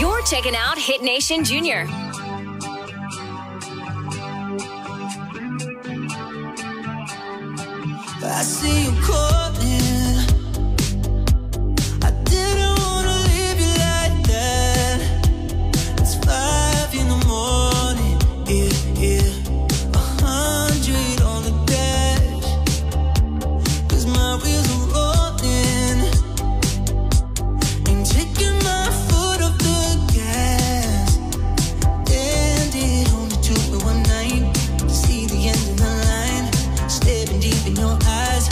You're checking out Hit Nation Junior. I see you calling. I didn't wanna leave you like that. It's 5 in the morning, yeah. 100 on the dash, 'cause my wheels are rolling. Ain't taking my foot off the gas. And it only took me one night to see the end of the line. Staring deep in your eyes.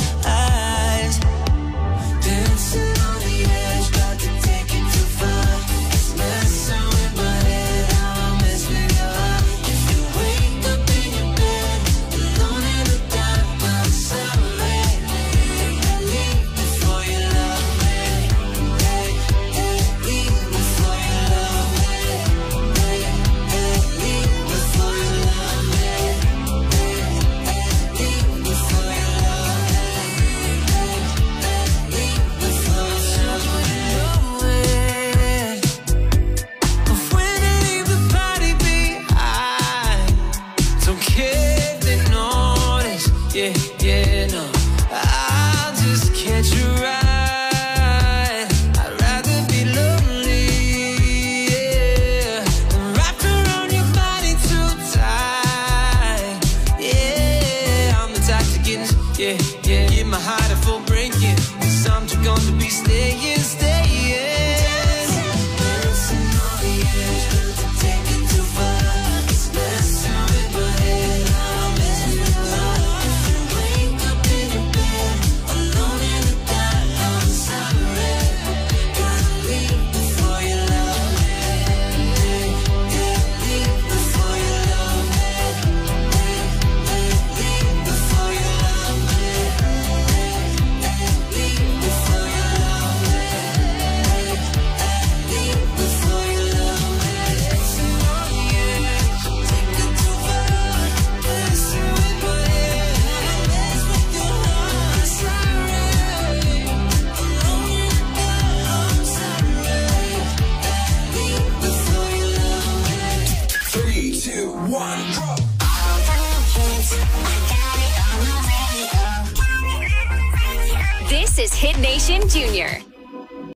Dancing on the edge, about to take it too far. It's messing with my head, how I mess with your heart. If you wake up in your bed, alone in the dark, I'm sorry. Leave before you love me. Leave before you love me. Leave before you love me. Leave before you love me. Yeah, no, I'll just catch a ride. I'd rather be lonely, yeah, than wrapped around your body too tight. Yeah, I'm the type to get my heart a full breaking. 'Cause I'm just gonna be staying. Dancing on the edge, but to take it too far. It's messing with my head, I'm messing with your heart. This is Hit Nation Junior.